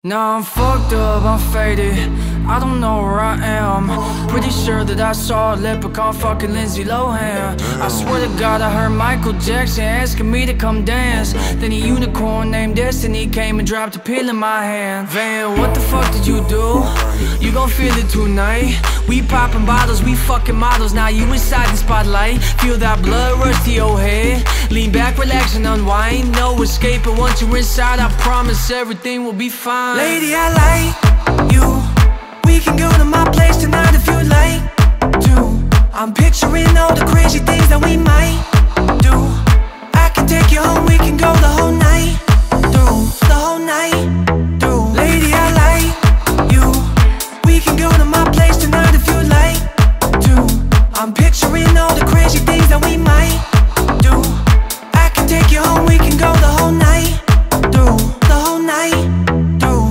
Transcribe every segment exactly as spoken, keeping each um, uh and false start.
Now I'm fucked up, I'm faded, I don't know where I am. Pretty sure that I saw a leprechaun fucking Lindsay Lohan. I swear to God I heard Michael Jackson asking me to come dance. Then a unicorn named Destiny came and dropped a pill in my hand. Van, what the fuck did you do? You gon' feel it tonight. We poppin' bottles, we fucking models. Now you inside the spotlight. Feel that blood rush to your head. Lean back, relax and unwind. No escaping once you're inside. I promise everything will be fine. Lady, I like you. We can go to my place tonight if you'd like to. I'm picturing all the crazy things that we might do. I can take you home, we can go the whole night through, the whole night through. Lady, I like you. We can go to my place tonight if you'd like to. I'm picturing all the crazy things that we might do. I can take you home, we can go the whole night through, the whole night through.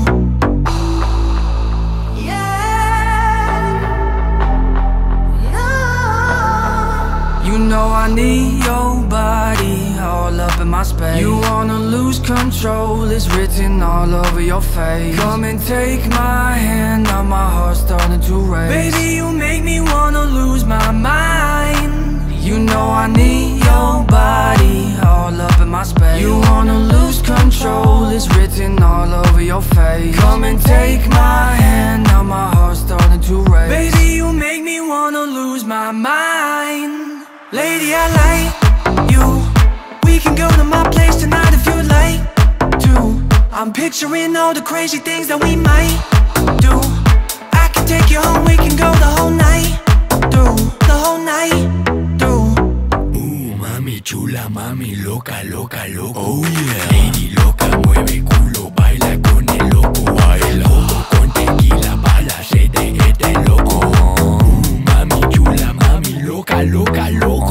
You know I need your body all up in my space. You wanna lose control, it's written all over your face. Come and take my hand, now my heart's starting to race. Baby, you make me wanna lose my mind. You know I need your body all up in my space. You wanna lose control, it's written all over your face. Come and take my hand, now my heart's starting to race. Baby, you make me wanna lose my mind. Lady, I like you. We can go to my place tonight if you'd like to. I'm picturing all the crazy things that we might do. I can take you home, we can go the whole night through, the whole night through. Uh, mami chula, mami loca, loca, loco. Oh yeah. Lady loca, mueve culo, baila con el loco. Baila con tequila, bala, se de este loco. Uh, mami chula, mami loca, loca, loco.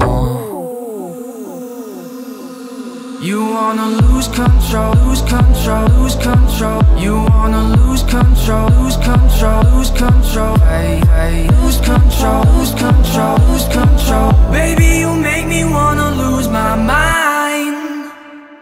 You wanna lose control, lose control, lose control. You wanna lose control, lose control, lose control. Hey, hey, lose control, lose control, lose control. Baby, you make me wanna lose my mind.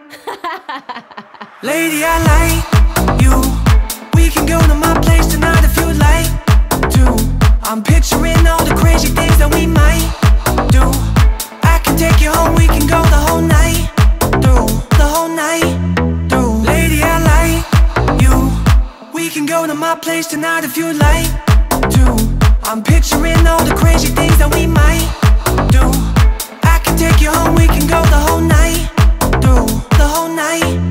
Lady, I like you. We can go to my place tonight if you'd like to. I'm picturing all the crazy things that we might do. I can take you home, we can go the whole night through, the whole night through. Lady, I like you. We can go to my place tonight if you'd like to. I'm picturing all the crazy things that we might do. I can take you home, we can go the whole night through, the whole night